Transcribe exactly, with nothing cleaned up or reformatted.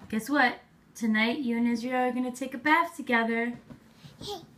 Guess what? Tonight, you and Israel are going to take a bath together. Hey.